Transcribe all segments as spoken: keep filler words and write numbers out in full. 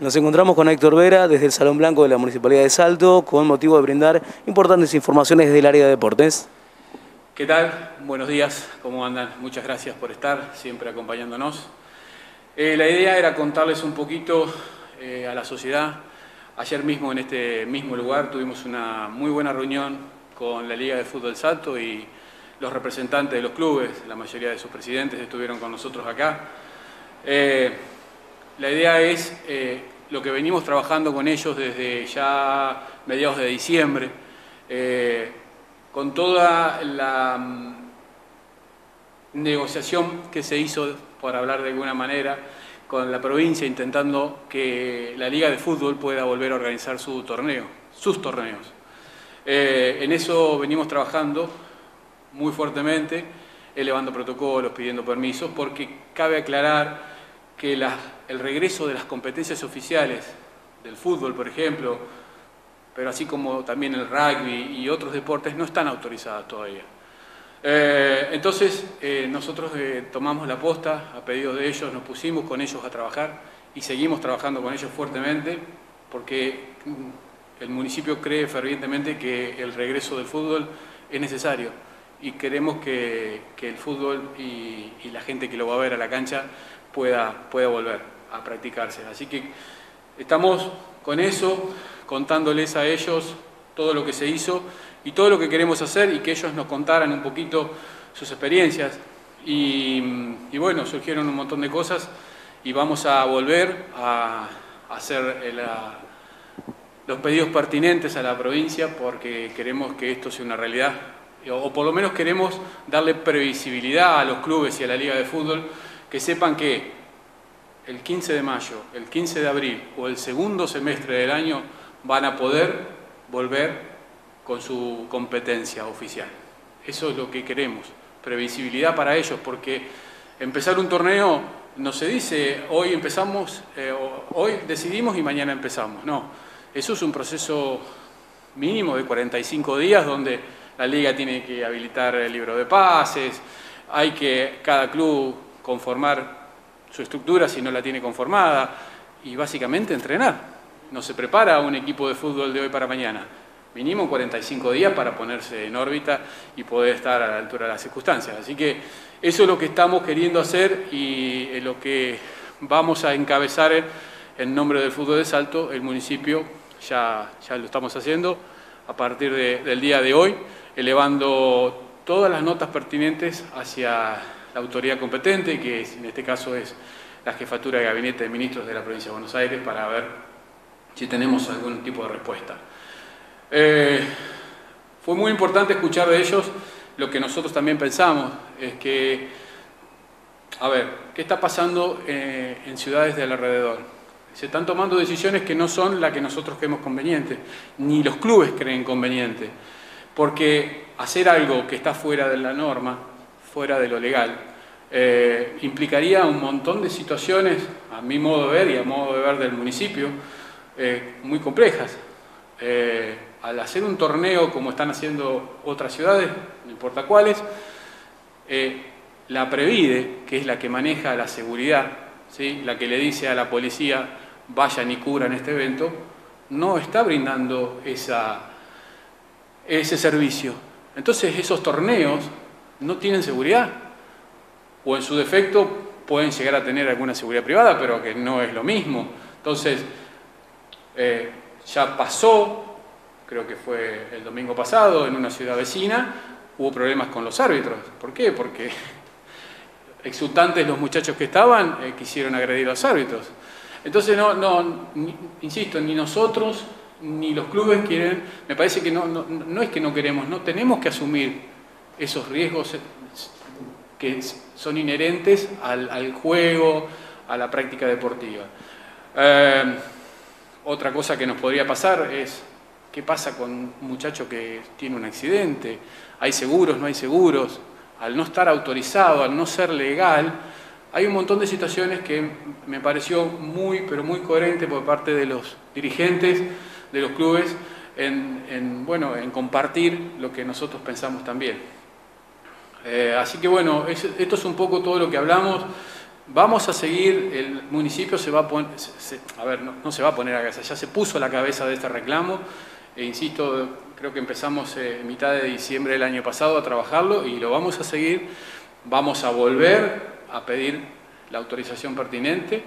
Nos encontramos con Héctor Vera desde el Salón Blanco de la Municipalidad de Salto con motivo de brindar importantes informaciones del área de deportes. ¿Qué tal? Buenos días, ¿cómo andan? Muchas gracias por estar siempre acompañándonos. Eh, la idea era contarles un poquito eh, a la sociedad. Ayer mismo en este mismo lugar tuvimos una muy buena reunión con la Liga de Fútbol Salto y los representantes de los clubes, la mayoría de sus presidentes estuvieron con nosotros acá. Eh, la idea es eh, lo que venimos trabajando con ellos desde ya mediados de diciembre, eh, con toda la um, negociación que se hizo, por hablar de alguna manera, con la provincia, intentando que la Liga de Fútbol pueda volver a organizar su torneo, sus torneos. Eh, en eso venimos trabajando muy fuertemente, elevando protocolos, pidiendo permisos, porque cabe aclarar que la, el regreso de las competencias oficiales del fútbol, por ejemplo, pero así como también el rugby y otros deportes, no están autorizadas todavía. Eh, entonces, eh, nosotros eh, tomamos la posta, a pedido de ellos, nos pusimos con ellos a trabajar y seguimos trabajando con ellos fuertemente, porque el municipio cree fervientemente que el regreso del fútbol es necesario y queremos que, que el fútbol y, y la gente que lo va a ver a la cancha pueda, pueda volver a practicarse. Así que estamos con eso, contándoles a ellos todo lo que se hizo y todo lo que queremos hacer y que ellos nos contaran un poquito sus experiencias. Y, y bueno, surgieron un montón de cosas y vamos a volver a, a hacer la, los pedidos pertinentes a la provincia porque queremos que esto sea una realidad, o por lo menos queremos darle previsibilidad a los clubes y a la Liga de Fútbol, que sepan que el quince de mayo, el quince de abril o el segundo semestre del año van a poder volver con su competencia oficial. Eso es lo que queremos, previsibilidad para ellos, porque empezar un torneo no se dice hoy empezamos, eh, hoy decidimos y mañana empezamos, no. Eso es un proceso mínimo de cuarenta y cinco días donde la liga tiene que habilitar el libro de pases, hay que cada club conformar su estructura si no la tiene conformada y básicamente entrenar. No se prepara un equipo de fútbol de hoy para mañana. Mínimo cuarenta y cinco días para ponerse en órbita y poder estar a la altura de las circunstancias. Así que eso es lo que estamos queriendo hacer y lo que vamos a encabezar en nombre del fútbol de Salto. El municipio ya, ya lo estamos haciendo a partir de, del día de hoy, elevando todas las notas pertinentes hacia la autoridad competente, que en este caso es la Jefatura de Gabinete de Ministros de la Provincia de Buenos Aires, para ver si tenemos algún tipo de respuesta. Eh, fue muy importante escuchar de ellos lo que nosotros también pensamos, es que, a ver, ¿qué está pasando eh, en ciudades del alrededor? Se están tomando decisiones que no son las que nosotros creemos convenientes, ni los clubes creen conveniente, porque hacer algo que está fuera de la norma, fuera de lo legal, eh, implicaría un montón de situaciones, a mi modo de ver y a modo de ver del municipio, eh, muy complejas. Eh, al hacer un torneo como están haciendo otras ciudades, no importa cuáles, eh, la Previde, que es la que maneja la seguridad, ¿sí?, la que le dice a la policía vayan y cubran este evento, no está brindando esa, ese servicio. Entonces esos torneos no tienen seguridad, o en su defecto pueden llegar a tener alguna seguridad privada, pero que no es lo mismo. Entonces, eh, ya pasó, creo que fue el domingo pasado, en una ciudad vecina, hubo problemas con los árbitros. ¿Por qué? Porque exultantes los muchachos que estaban eh, quisieron agredir a los árbitros. Entonces, no, no, ni, insisto, ni nosotros ni los clubes quieren, me parece que no, no, no es que no queremos, no tenemos que asumir esos riesgos que son inherentes al, al juego, a la práctica deportiva. Eh, otra cosa que nos podría pasar es, ¿qué pasa con un muchacho que tiene un accidente? ¿Hay seguros, no hay seguros? Al no estar autorizado, al no ser legal, hay un montón de situaciones que me pareció muy, pero muy coherente por parte de los dirigentes de los clubes en, en, bueno, en compartir lo que nosotros pensamos también. Eh, así que bueno, es, esto es un poco todo lo que hablamos. Vamos a seguir, el municipio se va a poner, se, se, a ver, no, no se va a poner a cabeza, ya se puso a la cabeza de este reclamo, e insisto, creo que empezamos eh, en mitad de diciembre del año pasado a trabajarlo y lo vamos a seguir, vamos a volver a pedir la autorización pertinente,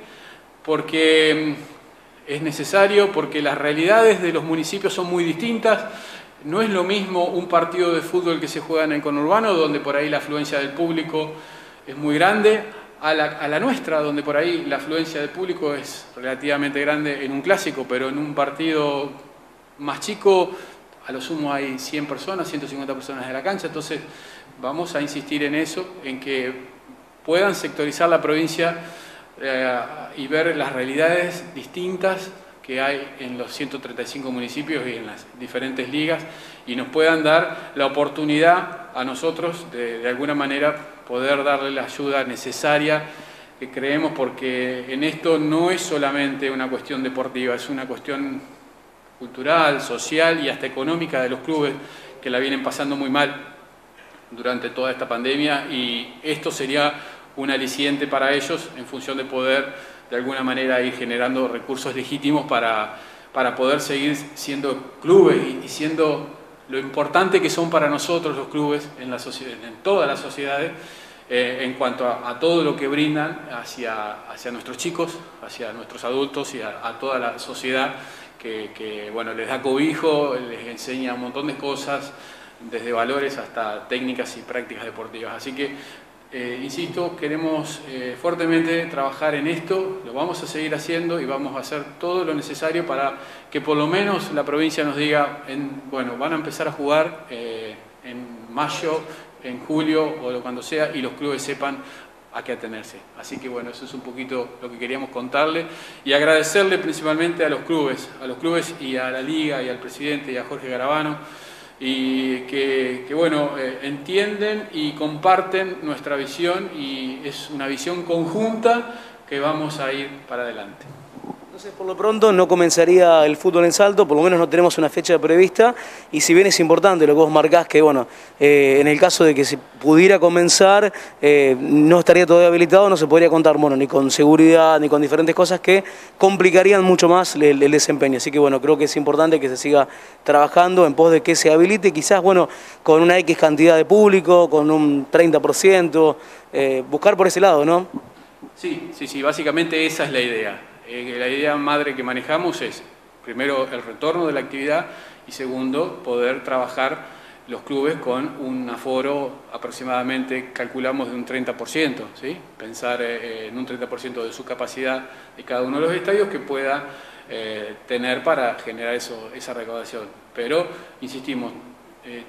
porque es necesario, porque las realidades de los municipios son muy distintas. No es lo mismo un partido de fútbol que se juega en el conurbano, donde por ahí la afluencia del público es muy grande, a la, a la nuestra, donde por ahí la afluencia del público es relativamente grande en un clásico, pero en un partido más chico, a lo sumo hay cien personas, ciento cincuenta personas en la cancha. Entonces vamos a insistir en eso, en que puedan sectorizar la provincia eh, y ver las realidades distintas que hay en los ciento treinta y cinco municipios y en las diferentes ligas, y nos puedan dar la oportunidad a nosotros de, de alguna manera poder darle la ayuda necesaria que creemos, porque en esto no es solamente una cuestión deportiva, es una cuestión cultural, social y hasta económica de los clubes que la vienen pasando muy mal durante toda esta pandemia, y esto sería un aliciente para ellos en función de poder de alguna manera ir generando recursos legítimos para, para poder seguir siendo clubes y, y siendo lo importante que son para nosotros los clubes en, la sociedad, en todas las sociedades, eh, en cuanto a, a todo lo que brindan hacia, hacia nuestros chicos, hacia nuestros adultos y a, a toda la sociedad que, que bueno, les da cobijo, les enseña un montón de cosas, desde valores hasta técnicas y prácticas deportivas. Así que Eh, insisto, queremos eh, fuertemente trabajar en esto, lo vamos a seguir haciendo y vamos a hacer todo lo necesario para que por lo menos la provincia nos diga, en, bueno, van a empezar a jugar eh, en mayo, en julio o cuando sea, y los clubes sepan a qué atenerse. Así que bueno, eso es un poquito lo que queríamos contarle y agradecerle principalmente a los clubes, a los clubes y a la liga y al presidente y a Jorge Garabano, y que, que bueno, eh, entienden y comparten nuestra visión, y es una visión conjunta que vamos a ir para adelante. Entonces, por lo pronto no comenzaría el fútbol en Salto, por lo menos no tenemos una fecha prevista, y si bien es importante lo que vos marcás, que bueno, eh, en el caso de que se pudiera comenzar, eh, no estaría todavía habilitado, no se podría contar, bueno, ni con seguridad, ni con diferentes cosas que complicarían mucho más el, el desempeño. Así que bueno, creo que es importante que se siga trabajando en pos de que se habilite, quizás, bueno, con una X cantidad de público, con un treinta por ciento, eh, buscar por ese lado, ¿no? Sí, sí, sí, básicamente esa es la idea. Eh, la idea madre que manejamos es, primero, el retorno de la actividad y segundo, poder trabajar los clubes con un aforo aproximadamente, calculamos, de un treinta por ciento, ¿sí? Pensar eh, en un treinta por ciento de su capacidad de cada uno de los estadios que pueda eh, tener para generar eso, esa recaudación. Pero, insistimos, eh,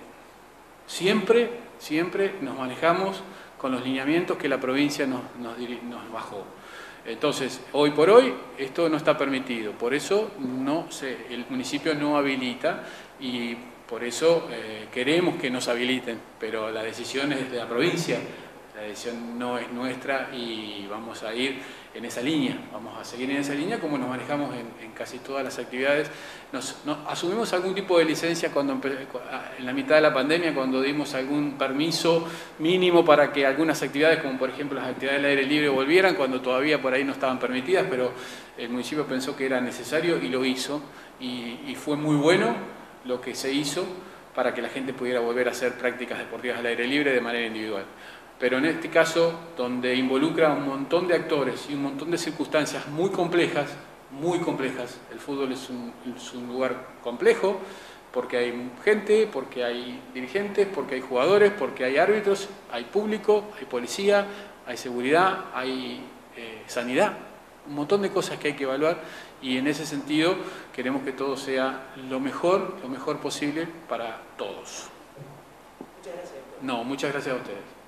siempre, siempre nos manejamos con los lineamientos que la provincia nos, nos, nos bajó. Entonces, hoy por hoy, esto no está permitido, por eso no se, el municipio no habilita y por eso eh, queremos que nos habiliten, pero la decisión es de la provincia, la decisión no es nuestra y vamos a ir en esa línea, vamos a seguir en esa línea como nos manejamos en, en casi todas las actividades. Nos, nos, asumimos algún tipo de licencia cuando en la mitad de la pandemia, cuando dimos algún permiso mínimo para que algunas actividades, como por ejemplo las actividades del aire libre, volvieran, cuando todavía por ahí no estaban permitidas, pero el municipio pensó que era necesario y lo hizo, y, y fue muy bueno lo que se hizo para que la gente pudiera volver a hacer prácticas deportivas al aire libre de manera individual. Pero en este caso, donde involucra un montón de actores y un montón de circunstancias muy complejas, muy complejas, el fútbol es un, es un lugar complejo, porque hay gente, porque hay dirigentes, porque hay jugadores, porque hay árbitros, hay público, hay policía, hay seguridad, hay eh, sanidad, un montón de cosas que hay que evaluar, y en ese sentido queremos que todo sea lo mejor, lo mejor posible para todos. Muchas gracias. No, muchas gracias a ustedes.